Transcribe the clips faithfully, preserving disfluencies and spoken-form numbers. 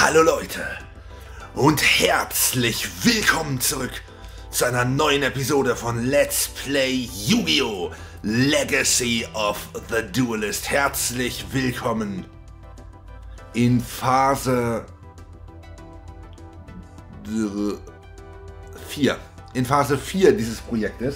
Hallo Leute und herzlich willkommen zurück zu einer neuen Episode von Let's Play Yu-Gi-Oh! Legacy of the Duelist. Herzlich willkommen in Phase vier. In Phase vier dieses Projektes.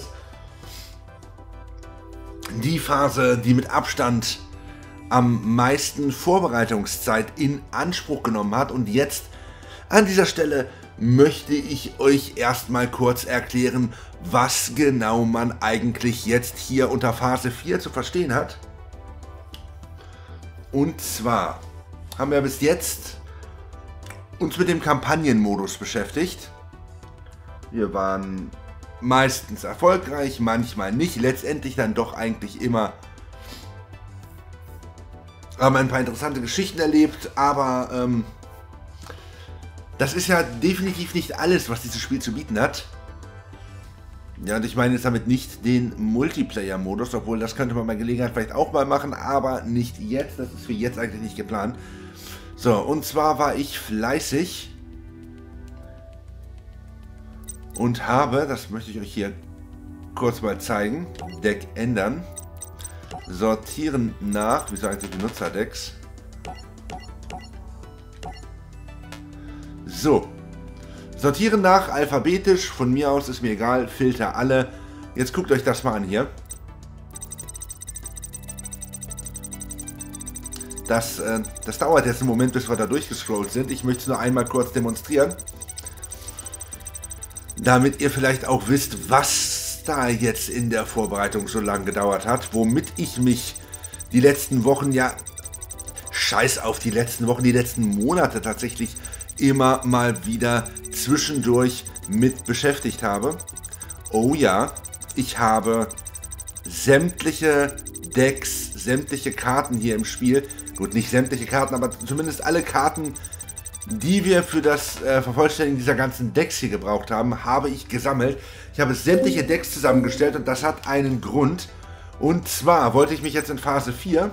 Die Phase, die mit Abstand am meisten Vorbereitungszeit in Anspruch genommen hat. Und jetzt an dieser Stelle möchte ich euch erstmal kurz erklären, was genau man eigentlich jetzt hier unter Phase vier zu verstehen hat. Und zwar haben wir bis jetzt uns mit dem Kampagnenmodus beschäftigt. Wir waren meistens erfolgreich, manchmal nicht, letztendlich dann doch eigentlich immer. Haben ein paar interessante Geschichten erlebt, aber ähm, das ist ja definitiv nicht alles, was dieses Spiel zu bieten hat. Ja, und ich meine jetzt damit nicht den Multiplayer-Modus, obwohl das könnte man bei Gelegenheit vielleicht auch mal machen, aber nicht jetzt, das ist für jetzt eigentlich nicht geplant. So, und zwar war ich fleißig und habe, das möchte ich euch hier kurz mal zeigen, Deck ändern. Sortieren nach, wieso eigentlich Benutzerdecks? So. Sortieren nach, alphabetisch, von mir aus ist mir egal, Filter alle. Jetzt guckt euch das mal an hier. Das, äh, das dauert jetzt einen Moment, bis wir da durchgescrollt sind. Ich möchte es nur einmal kurz demonstrieren. Damit ihr vielleicht auch wisst, was da jetzt in der Vorbereitung so lange gedauert hat, womit ich mich die letzten Wochen, ja, scheiß auf die letzten Wochen, die letzten Monate tatsächlich immer mal wieder zwischendurch mit beschäftigt habe. Oh ja, ich habe sämtliche Decks, sämtliche Karten hier im Spiel, gut, nicht sämtliche Karten, aber zumindest alle Karten, die wir für das äh, Vervollständigen dieser ganzen Decks hier gebraucht haben, habe ich gesammelt. Ich habe sämtliche Decks zusammengestellt und das hat einen Grund. Und zwar wollte ich mich jetzt in Phase vier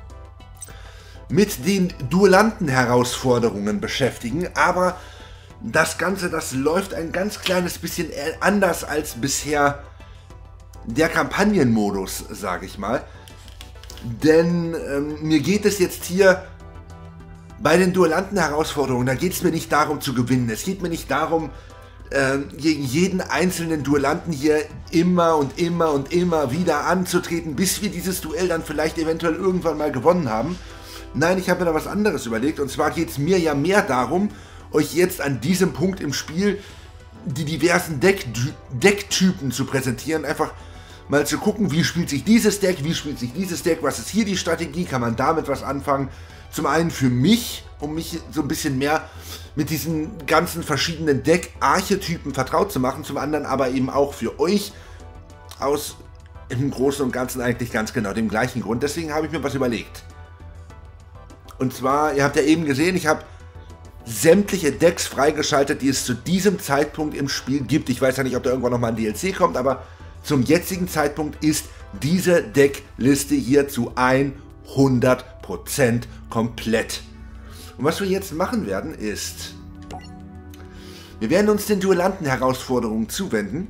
mit den Duellanten-Herausforderungen beschäftigen, aber das Ganze, das läuft ein ganz kleines bisschen anders als bisher der Kampagnenmodus, sage ich mal. Denn ähm, mir geht es jetzt hier bei den Duellanten-Herausforderungen, da geht es mir nicht darum zu gewinnen. Es geht mir nicht darum, äh, gegen jeden einzelnen Duellanten hier immer und immer und immer wieder anzutreten, bis wir dieses Duell dann vielleicht eventuell irgendwann mal gewonnen haben. Nein, ich habe mir da was anderes überlegt. Und zwar geht es mir ja mehr darum, euch jetzt an diesem Punkt im Spiel die diversen Deck Decktypen zu präsentieren. Einfach mal zu gucken, wie spielt sich dieses Deck, wie spielt sich dieses Deck, was ist hier die Strategie, kann man damit was anfangen. Zum einen für mich, um mich so ein bisschen mehr mit diesen ganzen verschiedenen Deck-Archetypen vertraut zu machen. Zum anderen aber eben auch für euch aus im Großen und Ganzen eigentlich ganz genau dem gleichen Grund. Deswegen habe ich mir was überlegt. Und zwar, ihr habt ja eben gesehen, ich habe sämtliche Decks freigeschaltet, die es zu diesem Zeitpunkt im Spiel gibt. Ich weiß ja nicht, ob da irgendwann nochmal ein D L C kommt, aber zum jetzigen Zeitpunkt ist diese Deckliste hier zu hundert Prozent komplett. Und was wir jetzt machen werden ist, wir werden uns den Duellanten-Herausforderungen zuwenden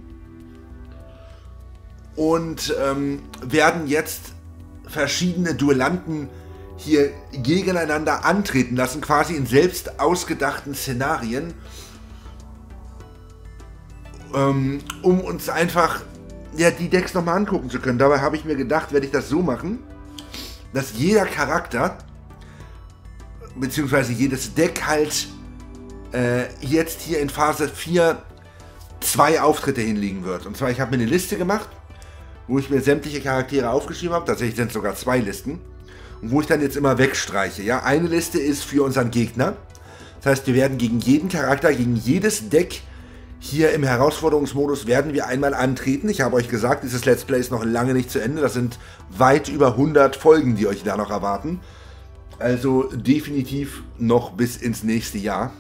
und ähm, werden jetzt verschiedene Duellanten hier gegeneinander antreten lassen, quasi in selbst ausgedachten Szenarien, ähm, um uns einfach ja, die Decks nochmal angucken zu können. Dabei habe ich mir gedacht, werde ich das so machen, dass jeder Charakter, beziehungsweise jedes Deck halt äh, jetzt hier in Phase vier zwei Auftritte hinlegen wird. Und zwar, ich habe mir eine Liste gemacht, wo ich mir sämtliche Charaktere aufgeschrieben habe, tatsächlich sind es sogar zwei Listen, und wo ich dann jetzt immer wegstreiche. Ja? Eine Liste ist für unseren Gegner, das heißt, wir werden gegen jeden Charakter, gegen jedes Deck hier im Herausforderungsmodus werden wir einmal antreten. Ich habe euch gesagt, dieses Let's Play ist noch lange nicht zu Ende. Das sind weit über hundert Folgen, die euch da noch erwarten. Also definitiv noch bis ins nächste Jahr.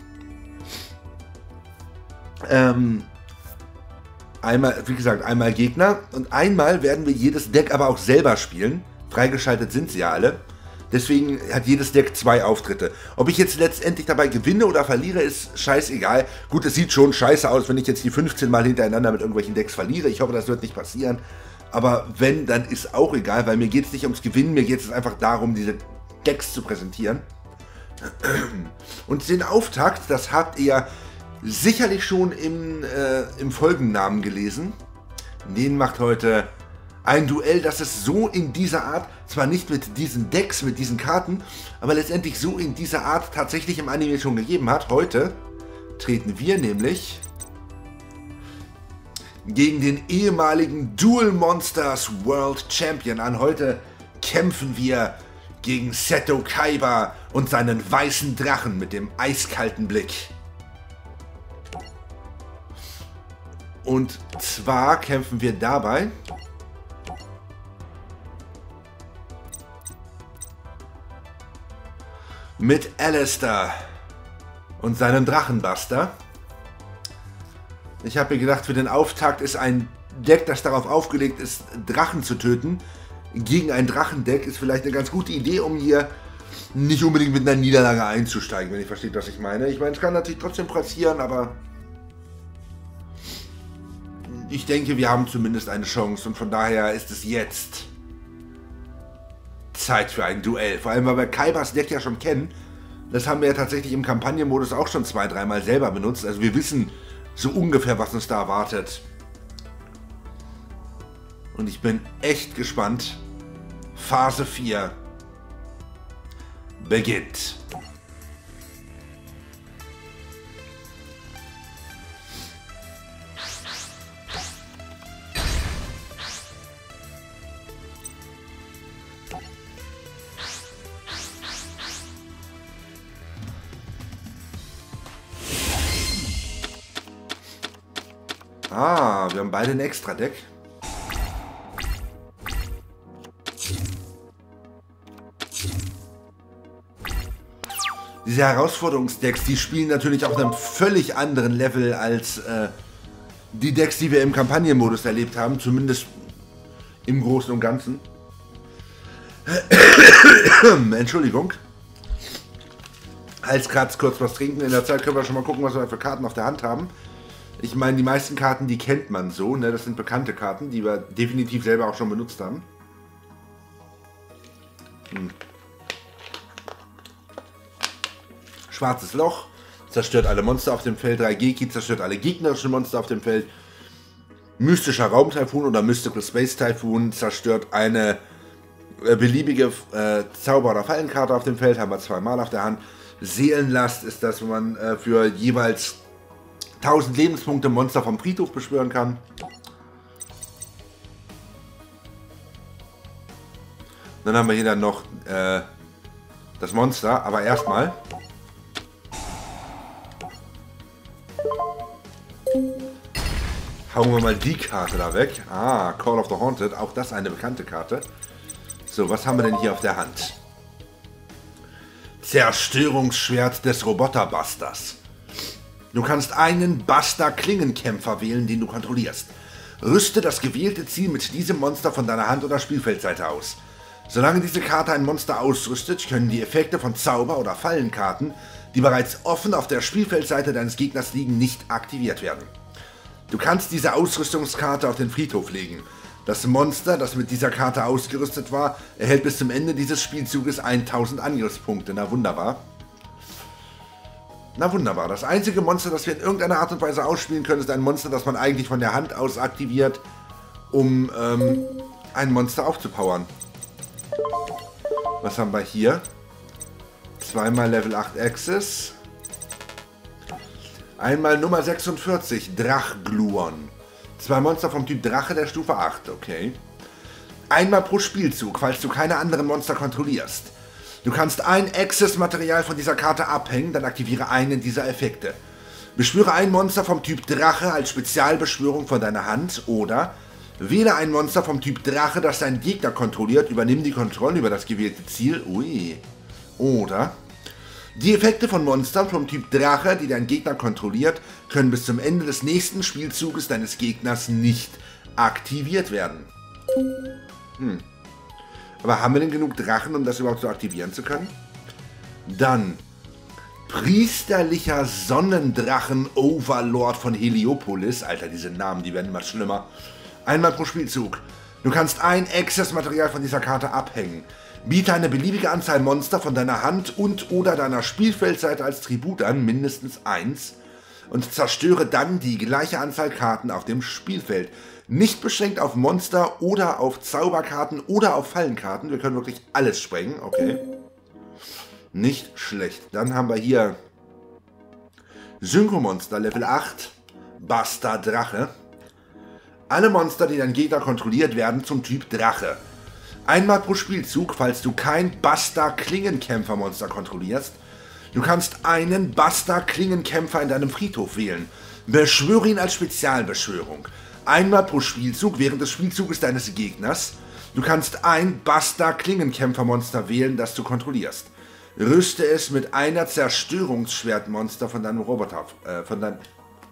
Ähm, einmal, wie gesagt, einmal Gegner und einmal werden wir jedes Deck aber auch selber spielen. Freigeschaltet sind sie ja alle. Deswegen hat jedes Deck zwei Auftritte. Ob ich jetzt letztendlich dabei gewinne oder verliere, ist scheißegal. Gut, es sieht schon scheiße aus, wenn ich jetzt die fünfzehn Mal hintereinander mit irgendwelchen Decks verliere. Ich hoffe, das wird nicht passieren. Aber wenn, dann ist auch egal, weil mir geht es nicht ums Gewinnen, mir geht es einfach darum, diese Decks zu präsentieren. Und den Auftakt, das habt ihr sicherlich schon im, äh, im Folgennamen gelesen. Den macht heute ein Duell, das es so in dieser Art, zwar nicht mit diesen Decks, mit diesen Karten, aber letztendlich so in dieser Art tatsächlich im Anime schon gegeben hat. Heute treten wir nämlich gegen den ehemaligen Duel Monsters World Champion an. Heute kämpfen wir gegen Seto Kaiba und seinen weißen Drachen mit dem eiskalten Blick. Und zwar kämpfen wir dabei mit Alistair und seinem Drachenbuster. Ich habe mir gedacht, für den Auftakt ist ein Deck, das darauf aufgelegt ist, Drachen zu töten, gegen ein Drachendeck, ist vielleicht eine ganz gute Idee, um hier nicht unbedingt mit einer Niederlage einzusteigen, wenn ihr versteht, was ich meine. Ich meine, es kann natürlich trotzdem passieren, aber ich denke, wir haben zumindest eine Chance und von daher ist es jetzt Zeit für ein Duell. Vor allem, weil wir Kaibas Deck ja schon kennen. Das haben wir ja tatsächlich im Kampagnenmodus auch schon zwei, dreimal selber benutzt. Also wir wissen so ungefähr, was uns da erwartet. Und ich bin echt gespannt. Phase vier beginnt. Ah, wir haben beide ein Extra-Deck. Diese Herausforderungsdecks, die spielen natürlich auf einem völlig anderen Level als äh, die Decks, die wir im Kampagnenmodus erlebt haben, zumindest im Großen und Ganzen. Entschuldigung. Halskratz, kurz was trinken. In der Zeit können wir schon mal gucken, was wir für Karten auf der Hand haben. Ich meine, die meisten Karten, die kennt man so, ne? Das sind bekannte Karten, die wir definitiv selber auch schon benutzt haben. Hm. Schwarzes Loch, zerstört alle Monster auf dem Feld. Raigeki zerstört alle gegnerischen Monster auf dem Feld. Mystischer Raumtaifun oder Mystical Space Typhoon zerstört eine äh, beliebige äh, Zauber- oder Fallenkarte auf dem Feld. Haben wir zweimal auf der Hand. Seelenlast ist das, wo man äh, für jeweils tausend Lebenspunkte Monster vom Friedhof beschwören kann. Dann haben wir hier dann noch äh, das Monster, aber erstmal hauen wir mal die Karte da weg. Ah, Call of the Haunted, auch das eine bekannte Karte. So, was haben wir denn hier auf der Hand? Zerstörungsschwert des Roboterbusters. Du kannst einen Buster-Klingenkämpfer wählen, den du kontrollierst. Rüste das gewählte Ziel mit diesem Monster von deiner Hand- oder Spielfeldseite aus. Solange diese Karte ein Monster ausrüstet, können die Effekte von Zauber- oder Fallenkarten, die bereits offen auf der Spielfeldseite deines Gegners liegen, nicht aktiviert werden. Du kannst diese Ausrüstungskarte auf den Friedhof legen. Das Monster, das mit dieser Karte ausgerüstet war, erhält bis zum Ende dieses Spielzuges tausend Angriffspunkte. Na wunderbar. Na wunderbar. Das einzige Monster, das wir in irgendeiner Art und Weise ausspielen können, ist ein Monster, das man eigentlich von der Hand aus aktiviert, um ähm, ein Monster aufzupowern. Was haben wir hier? Zweimal Level acht Access. Einmal Nummer sechsundvierzig, Drachgluon. Zwei Monster vom Typ Drache der Stufe acht, okay. Einmal pro Spielzug, falls du keine anderen Monster kontrollierst. Du kannst ein Access-Material von dieser Karte abhängen, dann aktiviere einen dieser Effekte. Beschwöre ein Monster vom Typ Drache als Spezialbeschwörung von deiner Hand oder wähle ein Monster vom Typ Drache, das deinen Gegner kontrolliert, übernimm die Kontrolle über das gewählte Ziel. Ui. Oder die Effekte von Monstern vom Typ Drache, die dein Gegner kontrolliert, können bis zum Ende des nächsten Spielzuges deines Gegners nicht aktiviert werden. Hm. Aber haben wir denn genug Drachen, um das überhaupt so aktivieren zu können? Dann priesterlicher Sonnendrachen Overlord von Heliopolis. Alter, diese Namen, die werden immer schlimmer. Einmal pro Spielzug. Du kannst ein Access-Material von dieser Karte abhängen. Biete eine beliebige Anzahl Monster von deiner Hand und oder deiner Spielfeldseite als Tribut an, mindestens eins, und zerstöre dann die gleiche Anzahl Karten auf dem Spielfeld. Nicht beschränkt auf Monster oder auf Zauberkarten oder auf Fallenkarten. Wir können wirklich alles sprengen, okay. Nicht schlecht. Dann haben wir hier Synchromonster Level acht, Bastard Drache. Alle Monster, die dein Gegner kontrolliert, werden zum Typ Drache. Einmal pro Spielzug, falls du kein Bastard-Klingenkämpfer-Monster kontrollierst. Du kannst einen Bastard-Klingenkämpfer in deinem Friedhof wählen. Beschwöre ihn als Spezialbeschwörung. Einmal pro Spielzug während des Spielzuges deines Gegners. Du kannst ein Bastard-Klingenkämpfer-Monster wählen, das du kontrollierst. Rüste es mit einer Zerstörungsschwertmonster von deinem Roboter, äh, von deinem,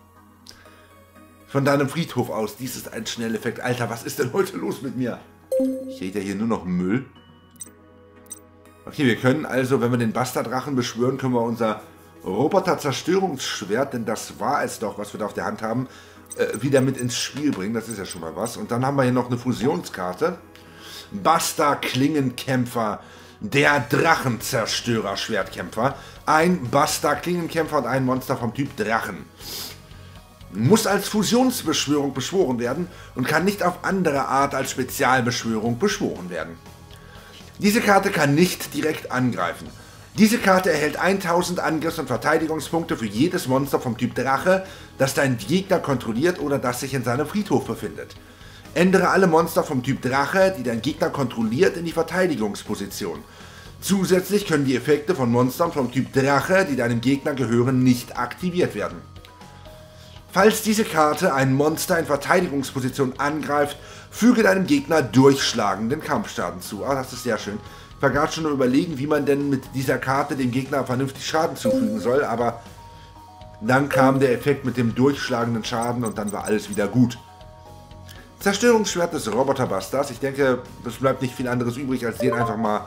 von deinem Friedhof aus. Dies ist ein Schnelleffekt. Alter, was ist denn heute los mit mir? Ich rede ja hier nur noch Müll. Okay, wir können also, wenn wir den Bastarddrachen beschwören, können wir unser Roboter-Zerstörungsschwert, denn das war es doch, was wir da auf der Hand haben, äh, wieder mit ins Spiel bringen. Das ist ja schon mal was. Und dann haben wir hier noch eine Fusionskarte. Bastard-Klingenkämpfer, der Drachenzerstörer-Schwertkämpfer. Ein Bastard-Klingenkämpfer und ein Monster vom Typ Drachen. Muss als Fusionsbeschwörung beschworen werden und kann nicht auf andere Art als Spezialbeschwörung beschworen werden. Diese Karte kann nicht direkt angreifen. Diese Karte erhält tausend Angriffs- und Verteidigungspunkte für jedes Monster vom Typ Drache, das dein Gegner kontrolliert oder das sich in seinem Friedhof befindet. Ändere alle Monster vom Typ Drache, die dein Gegner kontrolliert, in die Verteidigungsposition. Zusätzlich können die Effekte von Monstern vom Typ Drache, die deinem Gegner gehören, nicht aktiviert werden. Falls diese Karte ein Monster in Verteidigungsposition angreift, füge deinem Gegner durchschlagenden Kampfschaden zu. Ah, das ist sehr schön. Ich war gerade schon nur überlegen, wie man denn mit dieser Karte dem Gegner vernünftig Schaden zufügen soll, aber dann kam der Effekt mit dem durchschlagenden Schaden und dann war alles wieder gut. Zerstörungsschwert des Roboterbusters. Ich denke, es bleibt nicht viel anderes übrig, als den einfach mal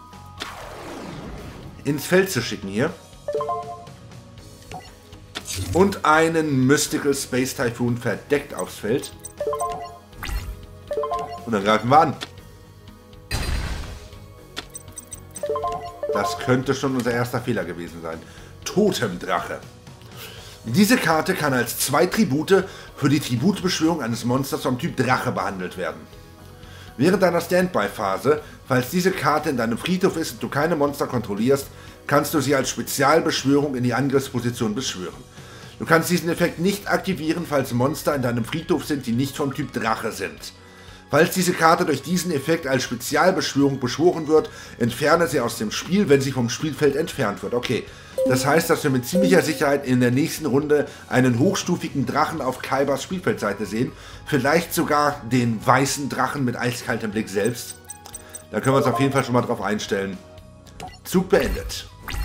ins Feld zu schicken hier. Und einen Mystical Space Typhoon verdeckt aufs Feld. Und dann greifen wir an. Das könnte schon unser erster Fehler gewesen sein. Totemdrache. Diese Karte kann als zwei Tribute für die Tributbeschwörung eines Monsters vom Typ Drache behandelt werden. Während deiner Standby-Phase, falls diese Karte in deinem Friedhof ist und du keine Monster kontrollierst, kannst du sie als Spezialbeschwörung in die Angriffsposition beschwören. Du kannst diesen Effekt nicht aktivieren, falls Monster in deinem Friedhof sind, die nicht vom Typ Drache sind. Falls diese Karte durch diesen Effekt als Spezialbeschwörung beschworen wird, entferne sie aus dem Spiel, wenn sie vom Spielfeld entfernt wird. Okay, das heißt, dass wir mit ziemlicher Sicherheit in der nächsten Runde einen hochstufigen Drachen auf Kaibers Spielfeldseite sehen. Vielleicht sogar den weißen Drachen mit eiskaltem Blick selbst. Da können wir uns auf jeden Fall schon mal drauf einstellen. Zug beendet.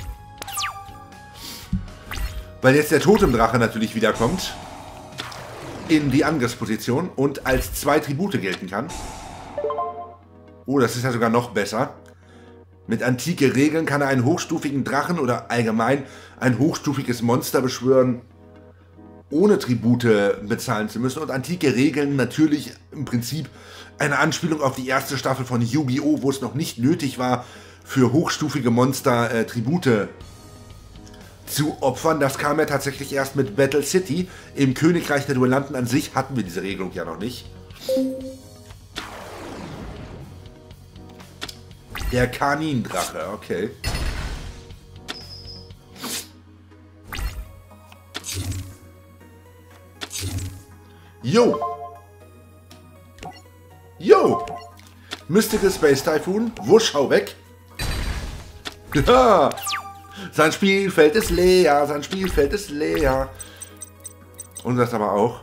Weil jetzt der Totemdrache natürlich wiederkommt in die Angriffsposition und als zwei Tribute gelten kann. Oh, das ist ja sogar noch besser. Mit antike Regeln kann er einen hochstufigen Drachen oder allgemein ein hochstufiges Monster beschwören, ohne Tribute bezahlen zu müssen. Und antike Regeln natürlich im Prinzip eine Anspielung auf die erste Staffel von Yu-Gi-Oh!, wo es noch nicht nötig war, für hochstufige Monster äh, Tribute zu opfern. Das kam ja tatsächlich erst mit Battle City. Im Königreich der Duellanten an sich hatten wir diese Regelung ja noch nicht. Der Kanindrache, okay. Jo! Jo! Mystical Space Typhoon, wusch, hau weg. Ja! Sein Spielfeld ist leer, sein Spielfeld ist leer. Und das aber auch.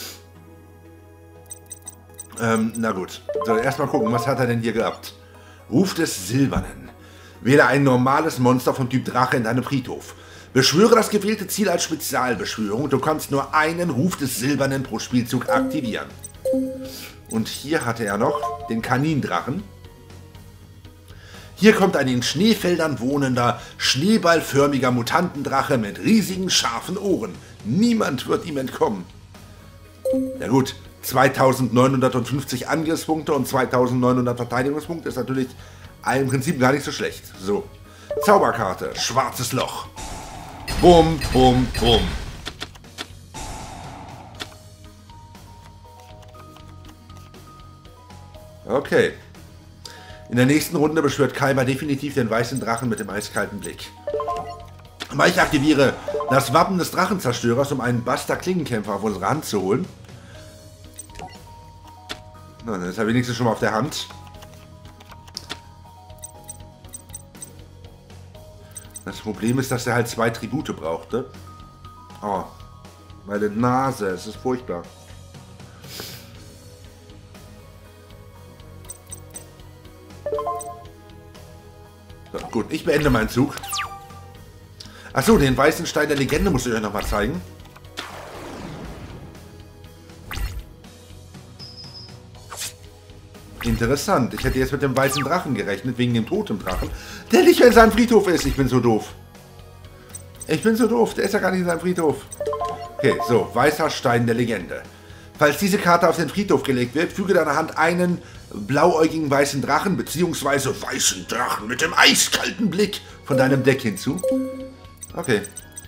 Ähm, na gut. So, erstmal gucken, was hat er denn hier gehabt? Ruf des Silbernen. Wähle ein normales Monster vom Typ Drache in deinem Friedhof. Beschwöre das gewählte Ziel als Spezialbeschwörung. Du kannst nur einen Ruf des Silbernen pro Spielzug aktivieren. Und hier hatte er noch den Kanindrachen. Hier kommt ein in Schneefeldern wohnender, schneeballförmiger Mutantendrache mit riesigen, scharfen Ohren. Niemand wird ihm entkommen. Na gut, zweitausendneunhundertfünfzig Angriffspunkte und zweitausendneunhundert Verteidigungspunkte ist natürlich im Prinzip gar nicht so schlecht. So, Zauberkarte, schwarzes Loch. Bum, bum, bum. Okay. In der nächsten Runde beschwört Kaiba definitiv den weißen Drachen mit dem eiskalten Blick. Aber ich aktiviere das Wappen des Drachenzerstörers, um einen Buster Klingenkämpfer auf unsere Hand zu holen. Na, dann ist er wenigstens schon mal auf der Hand. Das Problem ist, dass er halt zwei Tribute braucht, ne? Oh, meine Nase, es ist furchtbar. So, gut, ich beende meinen Zug. Achso, den weißen Stein der Legende muss ich euch nochmal zeigen. Interessant. Ich hätte jetzt mit dem weißen Drachen gerechnet, wegen dem Totemdrachen, der nicht mehr in seinem Friedhof ist. Ich bin so doof. Ich bin so doof. Der ist ja gar nicht in seinem Friedhof. Okay, so. Weißer Stein der Legende. Falls diese Karte auf den Friedhof gelegt wird, füge deiner Hand einen blauäugigen weißen Drachen bzw. weißen Drachen mit dem eiskalten Blick von deinem Deck hinzu. Okay.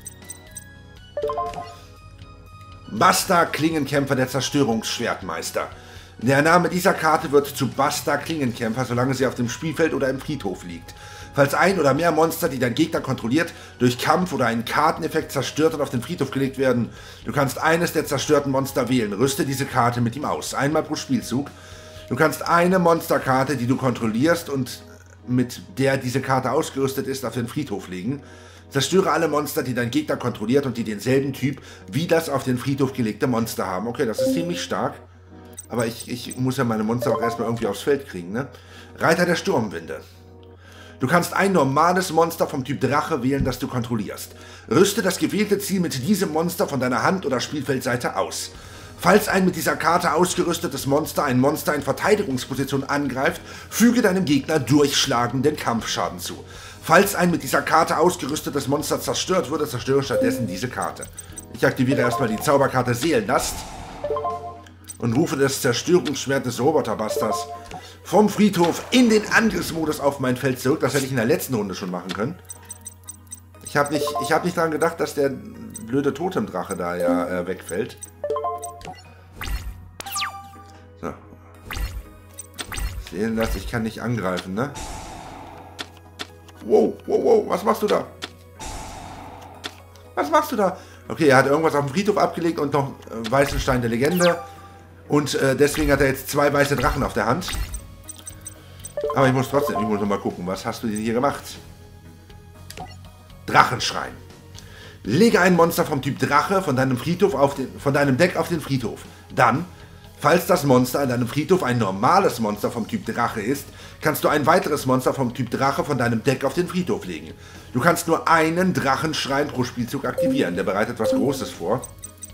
Basta Klingenkämpfer, der Zerstörungsschwertmeister. Der Name dieser Karte wird zu Basta Klingenkämpfer, solange sie auf dem Spielfeld oder im Friedhof liegt. Falls ein oder mehr Monster, die dein Gegner kontrolliert, durch Kampf oder einen Karteneffekt zerstört und auf den Friedhof gelegt werden, du kannst eines der zerstörten Monster wählen. Rüste diese Karte mit ihm aus. Einmal pro Spielzug. Du kannst eine Monsterkarte, die du kontrollierst und mit der diese Karte ausgerüstet ist, auf den Friedhof legen. Zerstöre alle Monster, die dein Gegner kontrolliert und die denselben Typ wie das auf den Friedhof gelegte Monster haben. Okay, das ist ziemlich stark. Aber ich, ich muss ja meine Monster auch erstmal irgendwie aufs Feld kriegen, ne? Reiter der Sturmwinde. Du kannst ein normales Monster vom Typ Drache wählen, das du kontrollierst. Rüste das gewählte Ziel mit diesem Monster von deiner Hand- oder Spielfeldseite aus. Falls ein mit dieser Karte ausgerüstetes Monster ein Monster in Verteidigungsposition angreift, füge deinem Gegner durchschlagenden Kampfschaden zu. Falls ein mit dieser Karte ausgerüstetes Monster zerstört wurde, zerstöre stattdessen diese Karte. Ich aktiviere erstmal die Zauberkarte Seelenlast und rufe das Zerstörungsschwert des Roboterbusters vom Friedhof in den Angriffsmodus auf mein Feld zurück. Das hätte ich in der letzten Runde schon machen können. Ich habe nicht, ich hab nicht daran gedacht, dass der blöde Totemdrache da ja äh, wegfällt. So. Seelenlast, ich kann nicht angreifen, ne? Wow, wow, wow, was machst du da? Was machst du da? Okay, er hat irgendwas auf dem Friedhof abgelegt und noch äh, weißen Stein der Legende. Und äh, deswegen hat er jetzt zwei weiße Drachen auf der Hand. Aber ich muss trotzdem, ich muss noch mal gucken, was hast du denn hier gemacht? Drachenschrein. Lege ein Monster vom Typ Drache von deinem Friedhof auf den, von deinem Deck auf den Friedhof. Dann, falls das Monster in deinem Friedhof ein normales Monster vom Typ Drache ist, kannst du ein weiteres Monster vom Typ Drache von deinem Deck auf den Friedhof legen. Du kannst nur einen Drachenschrein pro Spielzug aktivieren. Der bereitet was Großes vor.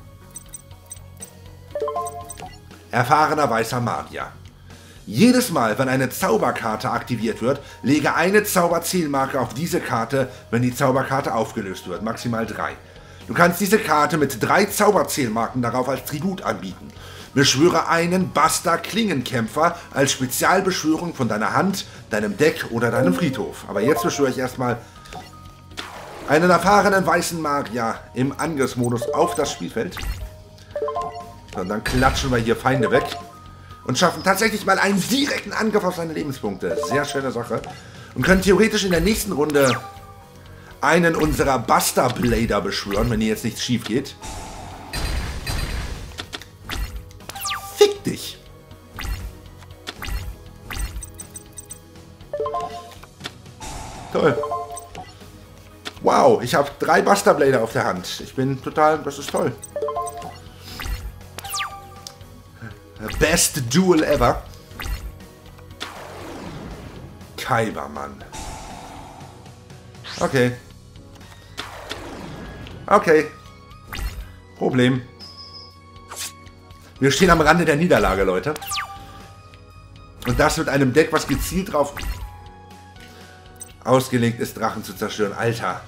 Erfahrener weißer Magier. Jedes Mal, wenn eine Zauberkarte aktiviert wird, lege eine Zauberzielmarke auf diese Karte, wenn die Zauberkarte aufgelöst wird, maximal drei. Du kannst diese Karte mit drei Zauberzielmarken darauf als Tribut anbieten. Beschwöre einen Basta Klingenkämpfer als Spezialbeschwörung von deiner Hand, deinem Deck oder deinem Friedhof. Aber jetzt beschwöre ich erstmal einen erfahrenen weißen Magier im Angriffsmodus auf das Spielfeld. Und dann klatschen wir hier Feinde weg und schaffen tatsächlich mal einen direkten Angriff auf seine Lebenspunkte. Sehr schöne Sache. Und können theoretisch in der nächsten Runde einen unserer Buster Blader beschwören, wenn hier jetzt nichts schief geht. Fick dich! Toll. Wow, ich habe drei Buster Blader auf der Hand. Ich bin total, das ist toll. Best Duel ever. Kaiba, Mann. Okay. Okay. Problem. Wir stehen am Rande der Niederlage, Leute. Und das mit einem Deck, was gezielt drauf ausgelegt ist, Drachen zu zerstören. Alter.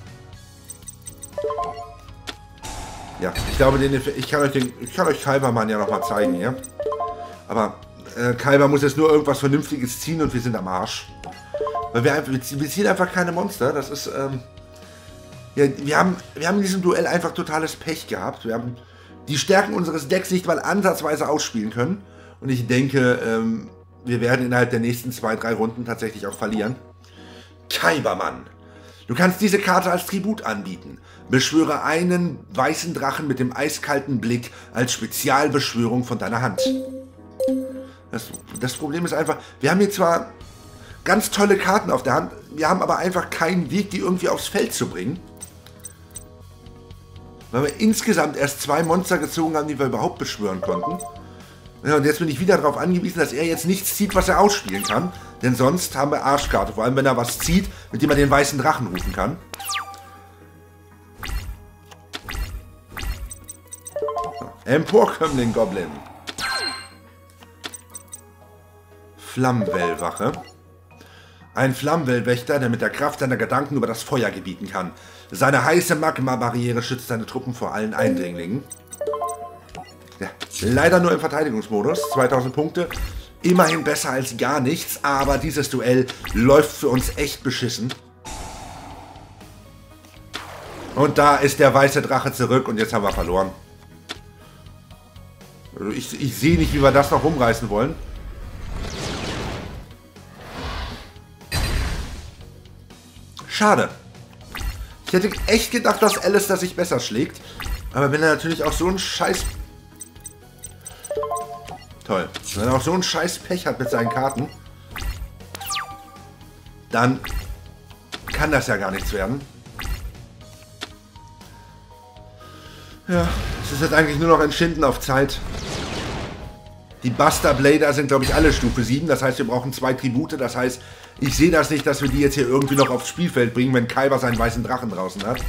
Ja, ich glaube, den, ich kann euch den, ich kann euch Kalbermann ja nochmal zeigen hier. Aber äh, Kalber muss jetzt nur irgendwas Vernünftiges ziehen und wir sind am Arsch. Weil wir, einfach, wir ziehen einfach keine Monster. Das ist, ähm, ja, wir haben, wir haben in diesem Duell einfach totales Pech gehabt. Wir haben die Stärken unseres Decks nicht mal ansatzweise ausspielen können. Und ich denke, ähm, wir werden innerhalb der nächsten zwei, drei Runden tatsächlich auch verlieren. Kalbermann. Du kannst diese Karte als Tribut anbieten. Beschwöre einen weißen Drachen mit dem eiskalten Blick als Spezialbeschwörung von deiner Hand. Das, das Problem ist einfach, wir haben hier zwar ganz tolle Karten auf der Hand, wir haben aber einfach keinen Weg, die irgendwie aufs Feld zu bringen. Weil wir insgesamt erst zwei Monster gezogen haben, die wir überhaupt beschwören konnten. Ja, und jetzt bin ich wieder darauf angewiesen, dass er jetzt nichts zieht, was er ausspielen kann. Denn sonst haben wir Arschkarte. Vor allem, wenn er was zieht, mit dem er den weißen Drachen rufen kann. Emporkömmling Goblin. Flammenwellwache. Ein Flammenwellwächter, der mit der Kraft seiner Gedanken über das Feuer gebieten kann. Seine heiße Magma-Barriere schützt seine Truppen vor allen Eindringlingen. Ja, leider nur im Verteidigungsmodus. zweitausend Punkte. Immerhin besser als gar nichts, aber dieses Duell läuft für uns echt beschissen. Und da ist der weiße Drache zurück und jetzt haben wir verloren. Ich, ich sehe nicht, wie wir das noch rumreißen wollen. Schade. Ich hätte echt gedacht, dass Alistair sich besser schlägt. Aber wenn er natürlich auch so einen Scheiß... Toll. Wenn er auch so einen Scheiß Pech hat mit seinen Karten, dann kann das ja gar nichts werden. Ja, es ist jetzt eigentlich nur noch ein Schinden auf Zeit. Die Buster Blader sind, glaube ich, alle Stufe sieben. Das heißt, wir brauchen zwei Tribute. Das heißt, ich sehe das nicht, dass wir die jetzt hier irgendwie noch aufs Spielfeld bringen, wenn Kalber seinen weißen Drachen draußen hat.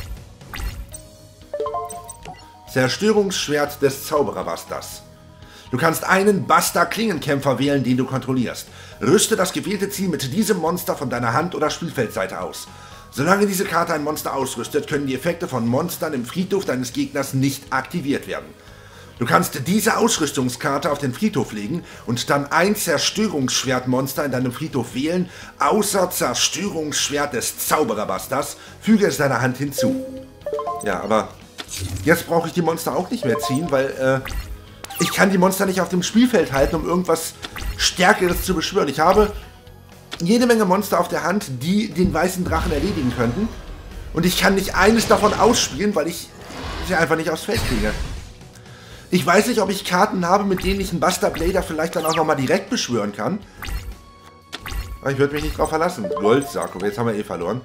Zerstörungsschwert des Zaubererbusters. Du kannst einen Buster-Klingenkämpfer wählen, den du kontrollierst. Rüste das gewählte Ziel mit diesem Monster von deiner Hand- oder Spielfeldseite aus. Solange diese Karte ein Monster ausrüstet, können die Effekte von Monstern im Friedhof deines Gegners nicht aktiviert werden. Du kannst diese Ausrüstungskarte auf den Friedhof legen und dann ein Zerstörungsschwertmonster in deinem Friedhof wählen, außer Zerstörungsschwert des Zaubererbusters. Füge es deiner Hand hinzu. Ja, aber jetzt brauche ich die Monster auch nicht mehr ziehen, weil äh, ich kann die Monster nicht auf dem Spielfeld halten, um irgendwas Stärkeres zu beschwören. Ich habe jede Menge Monster auf der Hand, die den weißen Drachen erledigen könnten. Und ich kann nicht eines davon ausspielen, weil ich sie einfach nicht aufs Feld kriege. Ich weiß nicht, ob ich Karten habe, mit denen ich einen Buster Blader vielleicht dann auch nochmal direkt beschwören kann. Aber ich würde mich nicht drauf verlassen. Goldsarkophag, jetzt haben wir eh verloren.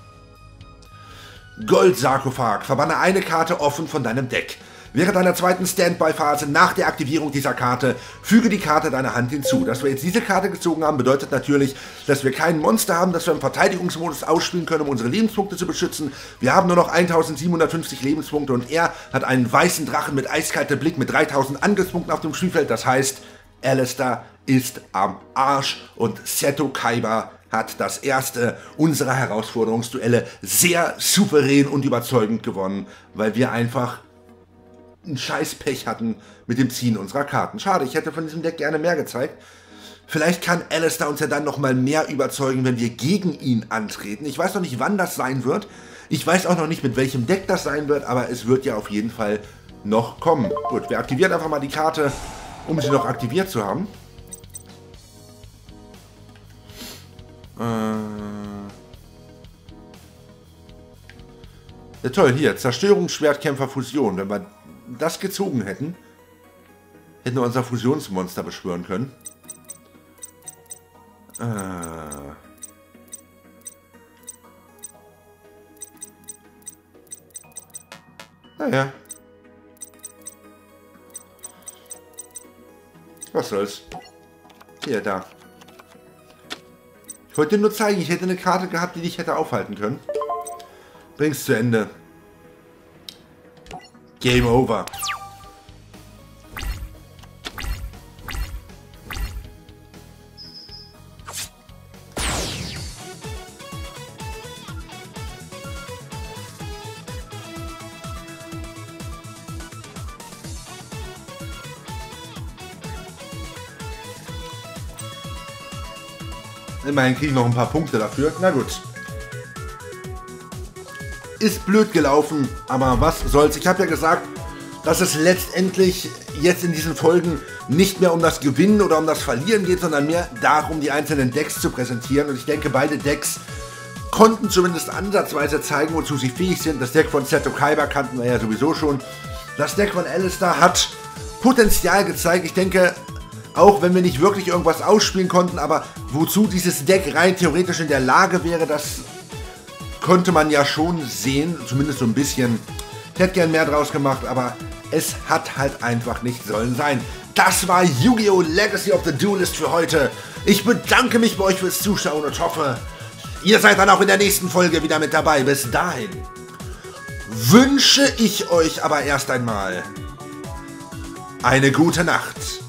Goldsarkophag, verbanne eine Karte offen von deinem Deck. Während deiner zweiten Standby-Phase nach der Aktivierung dieser Karte füge die Karte deiner Hand hinzu. Dass wir jetzt diese Karte gezogen haben, bedeutet natürlich, dass wir kein Monster haben, das wir im Verteidigungsmodus ausspielen können, um unsere Lebenspunkte zu beschützen. Wir haben nur noch eintausendsiebenhundertfünfzig Lebenspunkte und er hat einen weißen Drachen mit eiskaltem Blick mit dreitausend Angriffspunkten auf dem Spielfeld. Das heißt, Alistair ist am Arsch und Seto Kaiba hat das erste unserer Herausforderungsduelle sehr souverän und überzeugend gewonnen, weil wir einfach ein Scheißpech hatten mit dem Ziehen unserer Karten. Schade, ich hätte von diesem Deck gerne mehr gezeigt. Vielleicht kann Alistair uns ja dann noch mal mehr überzeugen, wenn wir gegen ihn antreten. Ich weiß noch nicht, wann das sein wird. Ich weiß auch noch nicht, mit welchem Deck das sein wird, aber es wird ja auf jeden Fall noch kommen. Gut, wir aktivieren einfach mal die Karte, um sie noch aktiviert zu haben. Äh ja toll, hier, Zerstörungsschwertkämpfer Fusion. Wenn wir das gezogen hätten, hätten wir unser Fusionsmonster beschwören können. Äh. Naja. Was soll's. Hier, da. Ich wollte dir nur zeigen, ich hätte eine Karte gehabt, die dich hätte aufhalten können. Bring's zu Ende. Game over. Immerhin kriege ich noch ein paar Punkte dafür. Na gut. Ist blöd gelaufen, aber was soll's. Ich habe ja gesagt, dass es letztendlich jetzt in diesen Folgen nicht mehr um das Gewinnen oder um das Verlieren geht, sondern mehr darum, die einzelnen Decks zu präsentieren. Und ich denke, beide Decks konnten zumindest ansatzweise zeigen, wozu sie fähig sind. Das Deck von Seto Kaiba kannten wir ja sowieso schon. Das Deck von Alistar hat Potenzial gezeigt. Ich denke, auch wenn wir nicht wirklich irgendwas ausspielen konnten, aber wozu dieses Deck rein theoretisch in der Lage wäre, das konnte man ja schon sehen, zumindest so ein bisschen. Ich hätte gern mehr draus gemacht, aber es hat halt einfach nicht sollen sein. Das war Yu-Gi-Oh! Legacy of the Duelist für heute. Ich bedanke mich bei euch fürs Zuschauen und hoffe, ihr seid dann auch in der nächsten Folge wieder mit dabei. Bis dahin wünsche ich euch aber erst einmal eine gute Nacht.